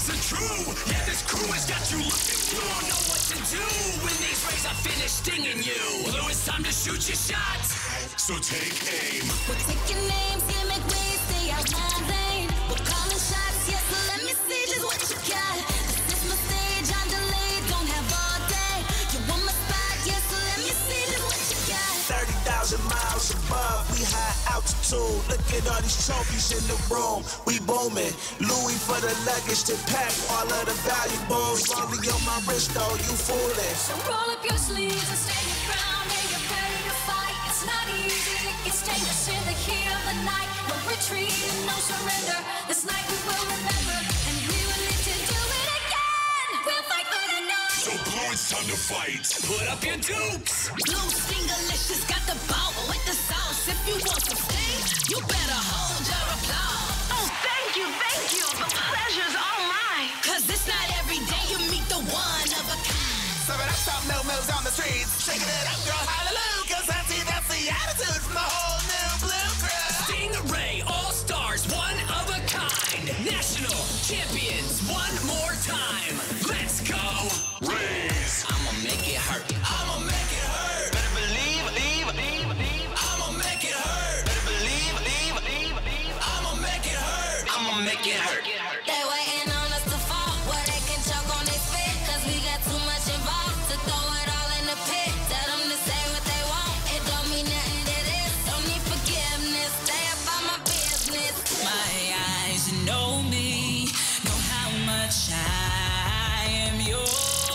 honest and true. Yeah, this crew has got you looking. You don't know what to do when these rays are finished stinging you. Blue, it's time to shoot your shot. So take aim. We're taking names, gimmick ways, stay out my lane. We're calling shots, yes, so let me see just what you got. This is my stage, I'm delayed, don't have all day. You want my spot, yes, so let me see just what you got. 30,000 miles above, we high altitude. Look at all these trophies in the room, we booming. Louis for the luggage to pack, all of the valuables. Only on my wrist though, you foolish. So roll up your sleeves and stay your ground, and you're ready to fight. It's not easy, it gets dangerous in the heat of the night. No retreat, no surrender, this night we will remember. And we will live to do it again. We'll fight for the night. So Blue, it's time to fight. Put up your dukes. Blue Stingalicious got the ball with the sauce. If you want some steak, you better hold your applause. Oh, thank you, thank you. The pleasure's all mine. Cause it's not every day you meet the one of a kind. Serve it up, stop, no moves on the streets. Shaking it up, girl, hallelujah. Cause I see that's the attitude from the whole new Blue crew. Stingray, all-stars, one of a kind. National champions, one more time. Let's go. Rays. I'ma make it hurt. I'ma make it hurt. Better believe, believe. I'ma make it hurt. Better believe, believe. I'ma make it hurt. I'ma make it hurt. They waiting on us to fall, where they can choke on their spit. Cause we got too much involved to throw it all in the pit. Tell them to say what they want, it don't mean nothing to this. Don't need forgiveness, stay about my business. My eyes know me, know how much I am yours.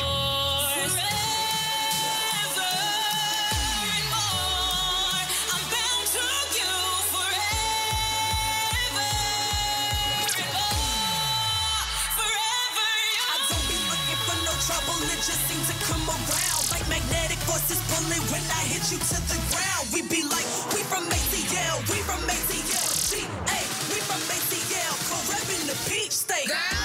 Forever and more, I'm bound to you forever and more. Forever I don't be looking for no trouble, it just seems to come around like magnetic forces pulling when I hit you to the ground. We be like, we from ATL, we from ATL, GA, we from ATL, co-repping the beach state. Girl,